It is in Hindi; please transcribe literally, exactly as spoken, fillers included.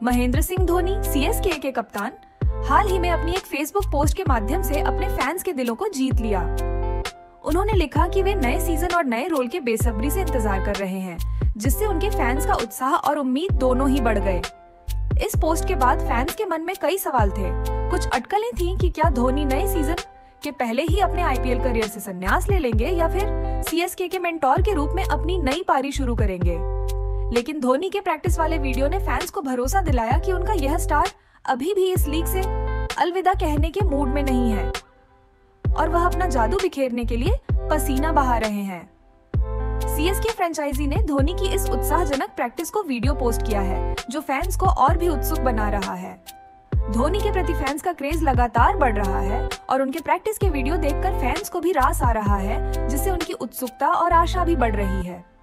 महेंद्र सिंह धोनी सीएसके के कप्तान हाल ही में अपनी एक फेसबुक पोस्ट के माध्यम से अपने फैंस के दिलों को जीत लिया। उन्होंने लिखा कि वे नए सीजन और नए रोल के बेसब्री से इंतजार कर रहे हैं, जिससे उनके फैंस का उत्साह और उम्मीद दोनों ही बढ़ गए। इस पोस्ट के बाद फैंस के मन में कई सवाल थे। कुछ अटकलें थीं कि क्या धोनी नए सीजन के पहले ही अपने आईपीएल करियर से संन्यास ले लेंगे या फिर सीएसके के मेंटोर के रूप में अपनी नई पारी शुरू करेंगे। लेकिन धोनी के प्रैक्टिस वाले वीडियो ने फैंस को भरोसा दिलाया कि उनका यह स्टार अभी भी इस लीग से अलविदा कहने के मूड में नहीं है और वह अपना जादू बिखेरने के लिए पसीना बहा रहे हैं। सीएसके फ्रेंचाइजी ने धोनी की इस उत्साहजनक प्रैक्टिस को वीडियो पोस्ट किया है, जो फैंस को और भी उत्सुक बना रहा है। धोनी के प्रति फैंस का क्रेज लगातार बढ़ रहा है और उनके प्रैक्टिस के वीडियो देखकर फैंस को भी रास आ रहा है, जिससे उनकी उत्सुकता और आशा भी बढ़ रही है।